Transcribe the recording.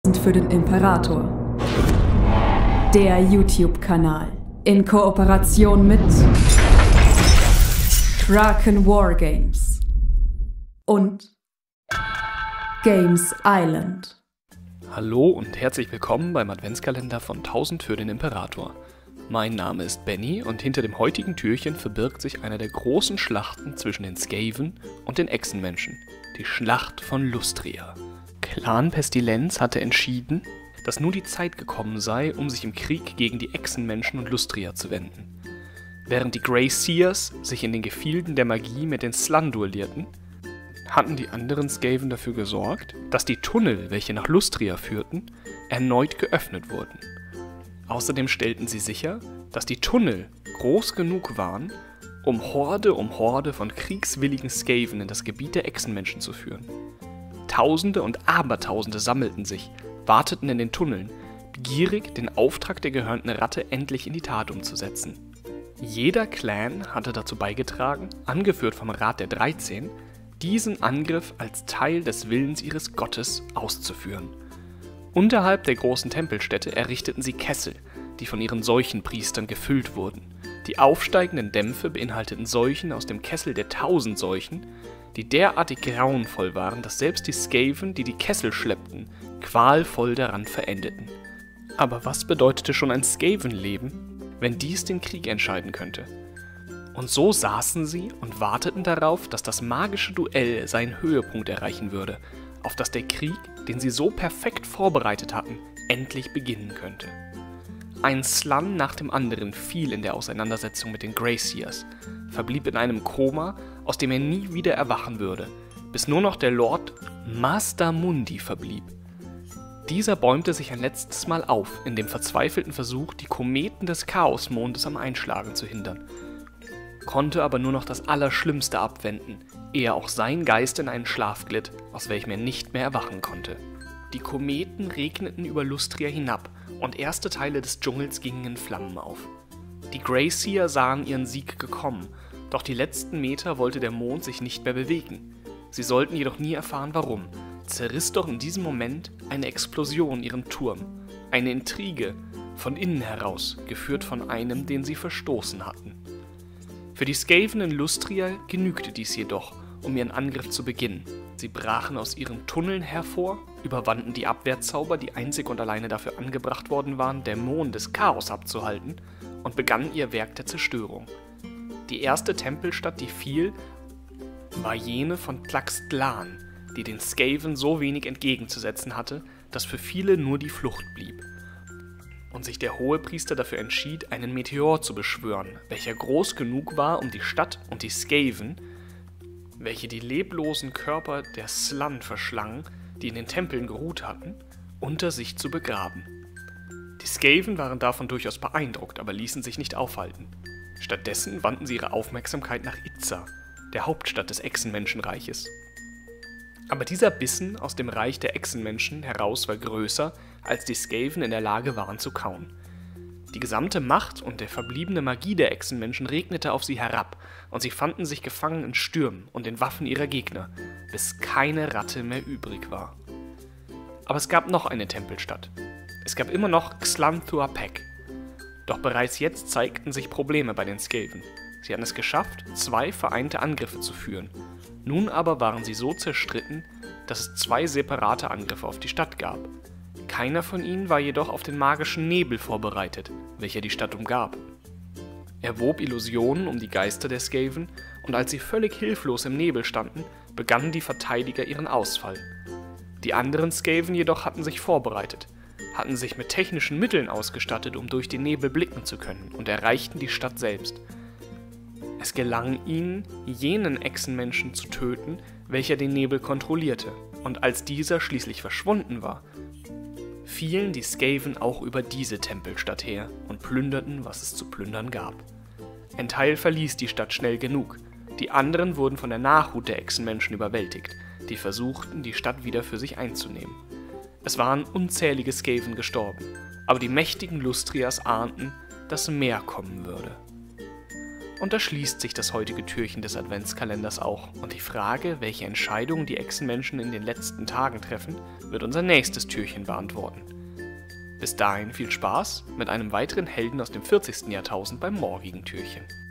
Für den Imperator. Der YouTube-Kanal in Kooperation mit Kraken Wargames und Games Island. Hallo und herzlich willkommen beim Adventskalender von 1000 für den Imperator. Mein Name ist Benny und hinter dem heutigen Türchen verbirgt sich eine der großen Schlachten zwischen den Skaven und den Echsenmenschen, die Schlacht von Lustria. Clan Pestilenz hatte entschieden, dass nun die Zeit gekommen sei, um sich im Krieg gegen die Echsenmenschen und Lustria zu wenden. Während die Grey Seers sich in den Gefilden der Magie mit den Slann duellierten, hatten die anderen Skaven dafür gesorgt, dass die Tunnel, welche nach Lustria führten, erneut geöffnet wurden. Außerdem stellten sie sicher, dass die Tunnel groß genug waren, um Horde von kriegswilligen Skaven in das Gebiet der Echsenmenschen zu führen. Tausende und Abertausende sammelten sich, warteten in den Tunneln, begierig, den Auftrag der gehörnten Ratte endlich in die Tat umzusetzen. Jeder Clan hatte dazu beigetragen, angeführt vom Rat der 13, diesen Angriff als Teil des Willens ihres Gottes auszuführen. Unterhalb der großen Tempelstätte errichteten sie Kessel, die von ihren Seuchenpriestern gefüllt wurden. Die aufsteigenden Dämpfe beinhalteten Seuchen aus dem Kessel der 1000 Seuchen, die derartig grauenvoll waren, dass selbst die Skaven, die die Kessel schleppten, qualvoll daran verendeten. Aber was bedeutete schon ein Skaven-Leben, wenn dies den Krieg entscheiden könnte? Und so saßen sie und warteten darauf, dass das magische Duell seinen Höhepunkt erreichen würde, auf das der Krieg, den sie so perfekt vorbereitet hatten, endlich beginnen könnte. Ein Slann nach dem anderen fiel in der Auseinandersetzung mit den Grey Seers, verblieb in einem Koma, aus dem er nie wieder erwachen würde, bis nur noch der Lord Master Mundi verblieb. Dieser bäumte sich ein letztes Mal auf, in dem verzweifelten Versuch, die Kometen des Chaosmondes am Einschlagen zu hindern, konnte aber nur noch das Allerschlimmste abwenden, ehe auch sein Geist in einen Schlaf glitt, aus welchem er nicht mehr erwachen konnte. Die Kometen regneten über Lustria hinab, und erste Teile des Dschungels gingen in Flammen auf. Die Grey Seer sahen ihren Sieg gekommen, doch die letzten Meter wollte der Mond sich nicht mehr bewegen. Sie sollten jedoch nie erfahren, warum. Zerriss doch in diesem Moment eine Explosion ihren Turm, eine Intrige, von innen heraus, geführt von einem, den sie verstoßen hatten. Für die Skaven in Lustria genügte dies jedoch, um ihren Angriff zu beginnen. Sie brachen aus ihren Tunneln hervor, überwanden die Abwehrzauber, die einzig und alleine dafür angebracht worden waren, Dämonen des Chaos abzuhalten, und begannen ihr Werk der Zerstörung. Die erste Tempelstadt, die fiel, war jene von Tlaxtlan, die den Skaven so wenig entgegenzusetzen hatte, dass für viele nur die Flucht blieb. Und sich der Hohepriester dafür entschied, einen Meteor zu beschwören, welcher groß genug war, um die Stadt und die Skaven, welche die leblosen Körper der Slann verschlangen, die in den Tempeln geruht hatten, unter sich zu begraben. Die Skaven waren davon durchaus beeindruckt, aber ließen sich nicht aufhalten. Stattdessen wandten sie ihre Aufmerksamkeit nach Itza, der Hauptstadt des Echsenmenschenreiches. Aber dieser Bissen aus dem Reich der Echsenmenschen heraus war größer, als die Skaven in der Lage waren zu kauen. Die gesamte Macht und der verbliebene Magie der Echsenmenschen regnete auf sie herab, und sie fanden sich gefangen in Stürmen und den Waffen ihrer Gegner, bis keine Ratte mehr übrig war. Aber es gab noch eine Tempelstadt. Es gab immer noch Xlanthuapec. Doch bereits jetzt zeigten sich Probleme bei den Skaven. Sie hatten es geschafft, 2 vereinte Angriffe zu führen. Nun aber waren sie so zerstritten, dass es 2 separate Angriffe auf die Stadt gab. Keiner von ihnen war jedoch auf den magischen Nebel vorbereitet, welcher die Stadt umgab. Er wob Illusionen um die Geister der Skaven, und als sie völlig hilflos im Nebel standen, begannen die Verteidiger ihren Ausfall. Die anderen Skaven jedoch hatten sich vorbereitet, hatten sich mit technischen Mitteln ausgestattet, um durch den Nebel blicken zu können, und erreichten die Stadt selbst. Es gelang ihnen, jenen Echsenmenschen zu töten, welcher den Nebel kontrollierte, und als dieser schließlich verschwunden war, fielen die Skaven auch über diese Tempelstadt her und plünderten, was es zu plündern gab. Ein Teil verließ die Stadt schnell genug, die anderen wurden von der Nachhut der Echsenmenschen überwältigt, die versuchten, die Stadt wieder für sich einzunehmen. Es waren unzählige Skaven gestorben, aber die mächtigen Lustrias ahnten, dass mehr kommen würde. Und da schließt sich das heutige Türchen des Adventskalenders auch. Und die Frage, welche Entscheidungen die Echsenmenschen in den letzten Tagen treffen, wird unser nächstes Türchen beantworten. Bis dahin viel Spaß mit einem weiteren Helden aus dem 40. Jahrtausend beim morgigen Türchen.